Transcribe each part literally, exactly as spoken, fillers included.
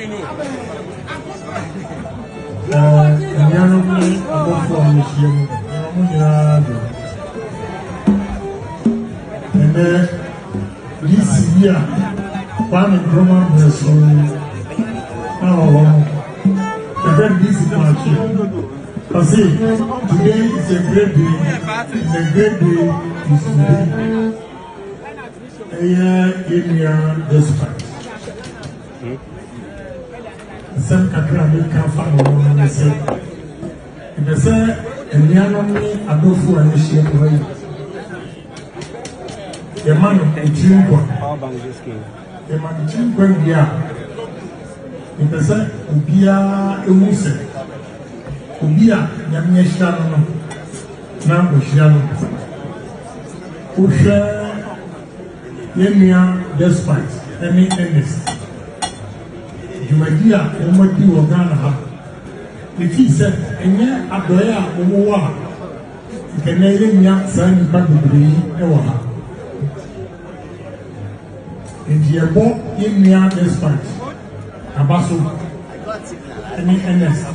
And this year, one in Roman person, oh, the very busy market. I say, today is a great day, and a great day is today. Here in your despite. Some Kakrami can find one and say, if they say, and Yanami, I don't fool and share for you. The man of a children, the man of children, yeah. If they say, Ubia, a Musa. Ubia, Yamia Shano, Nambo Shano, Usha, Yemia, despite, any endless. Jumadia, Umati, Ogana. If he said, and yet, Adoya, Umoa, you can name young son, but the Ewa. If you bought Yemia, despite, Abaso, any endless.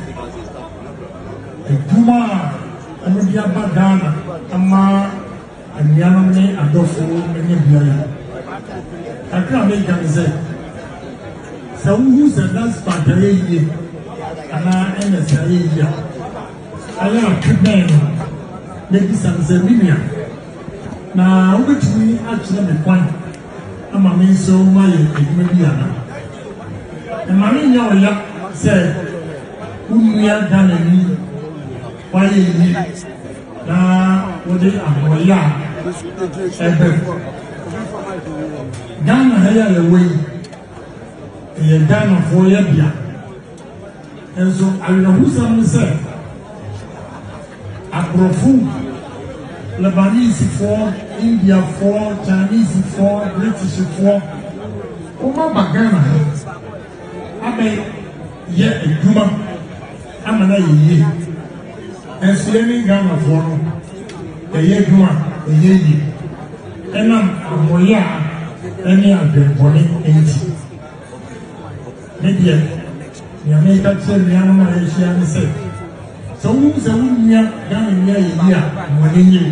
Juma, Amudia Badana, Ama, and Yaname, Adolfo, and Yabia. I can't make them say. So who's the last part of the year? And I am a Saria. I am a man, maybe some Zeminia. Now, which we actually be point. I'm a man so my Mediana. And Marina said, whom we are done and me. Why you na wode amoya ebe Ghana haya lewe ye Ghana for ya bia enso awusa mu se aprofu Lebanese for India for Chinese for British for oma bagana abe ye eduma amana ye and Slaving Ghana for a year, a year, and I'm Moya, any other body eighty. Maybe you make that same Yama Asian say. So who's a woman down in your year when you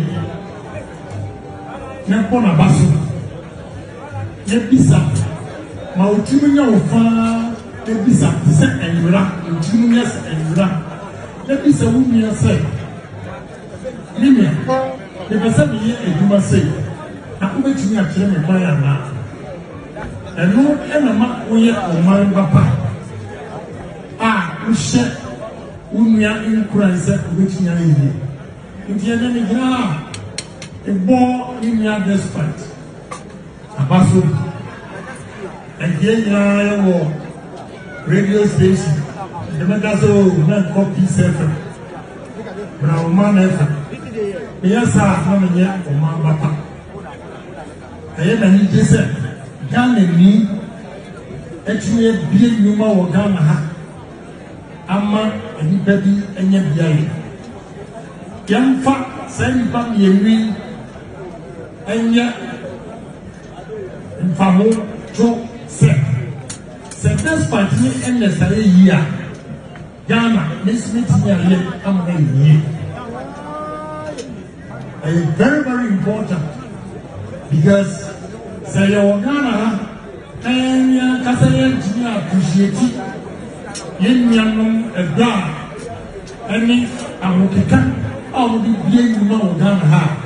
Napona Basu? Yebisa, Mautumia of Far, Yebisa, the second and Ura, Juniors and Ura. Let me say, women say, Limia, the person here and you must say, I will let me actually buy a man. And no enema, we are my papa. Ah, we share Umia in Christ, which you are in here. In the enemy, a ball in your despite. A basso. And here you are, radio station. The Megazo, not copy seven. Brown man, yes, I'm not yet for my papa. I am an idiot. Ghana and me, actually, being Numa or Ghana, Amma and Betty and Yabi. Young fat, send back your ring, and yet, and Famo, Joe, said, said this party endless a year. Ghana, this meeting here, I'm here. It's very, very important because say your Ghana and Casayan appreciate it. Yen a God, and me, I will become all the being you know Ghana.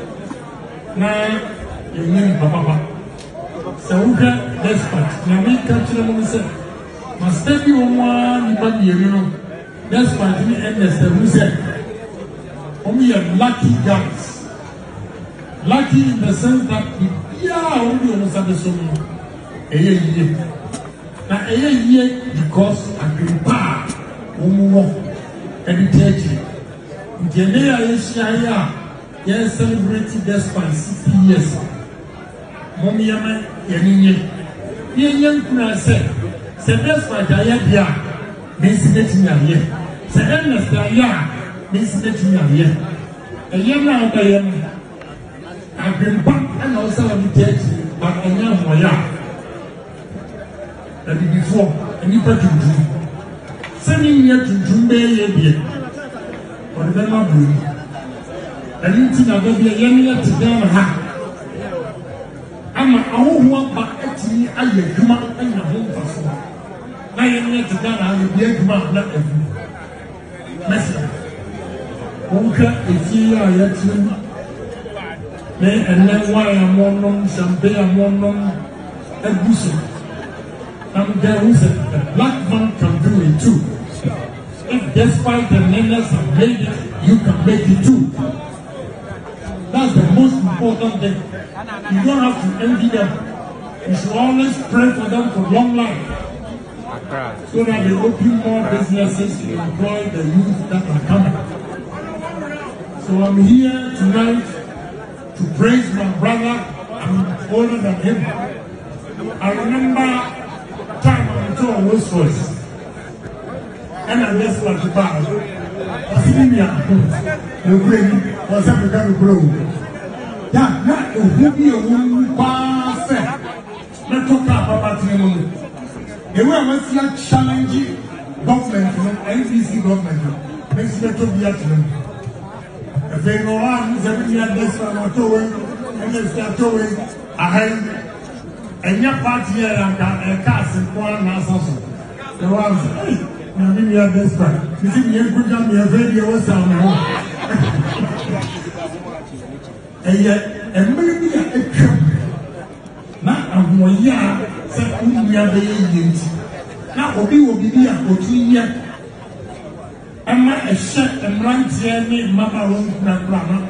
Now, you mean Papa. So, despite, now we catch them and say, must stay on one, but you know, that's why we end the said, only a lucky guys. Lucky in the sense that the yeah, only almost at the same a year. Now, a year because I can buy one more and the church. In Geneva, yes, celebrated despite sixty years. Mommy, I'm a young man said, said despite I have here, means getting a year. Said endless, yeah, means getting a year. A year now, I am. I've been back and also on the church, but I know my yard. And before, nipa tuntum sani nya tuntum be ye die o de ma bu ani ti na be ye ye ne ti dan ha ama awohu ba atini aye dwuma anya ho mfaso na ye ne ti dan ha ne bi dwuma na afu mesa onka eti ya ya tin ne enne wa ya monom sambe ya monom abuso. And there is a, a black man can do it too. If despite the menace have made it, you can make it too. That's the most important thing. You don't have to envy them. You should always pray for them for long life. So that they open more businesses to employ the youth that are coming. So I'm here tonight to praise my brother. I'm older than him. I remember time I told Rolls Royce, and I just want to buy. I see me at the green was ever going to grow. Yeah, not a woody or woman, pass. Let's talk about it. They were once yet challenging government, N B C government. Next letter be at them. If they know one, seven years this one or two, and they start towing ahead. And your party here and a cast in one assassin. The ones, I mean, you are desperate. You see, you could come here very awesome. And yet, and maybe a crumb. Not a one year, said, we are the agent. Now, Obi will be here for two years. And my shirt and run here, Mama won't not run.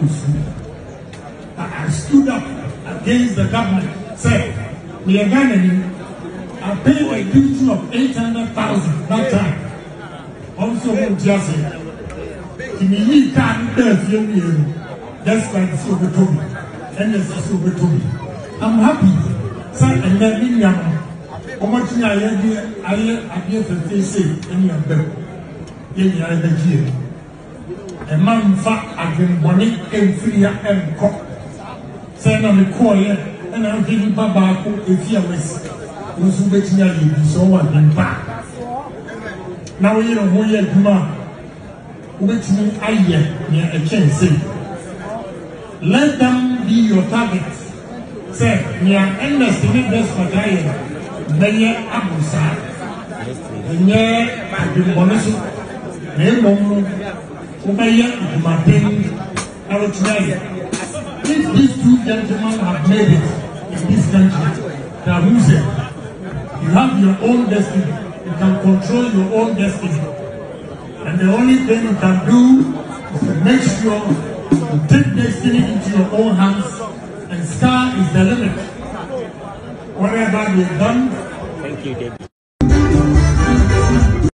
I stood up against the government, said, we are going I paid a duty of eight hundred thousand that time. Also, just in the year, that's like Silver Toby. And there's a Silver Toby. I'm happy. Son, and let me know. How much I have I have to face it in your bed. In your other year. A man fat, I've been money and free and cock. Send on the coil. And I'm giving Baba if you was who's betting you so one and back. Now you know who you're come which means I near a chance. Let them be your target. Say, near endless to make this for Diana, Mayor Abusa, and yeah, I've been bonus. Name Ubaya, my pain, I will tell you. If these two gentlemen have made it in this country, they are losing. You have your own destiny. You can control your own destiny. And the only thing you can do is to make sure you take destiny into your own hands, and sky is the limit. Whatever you've done, thank you, David.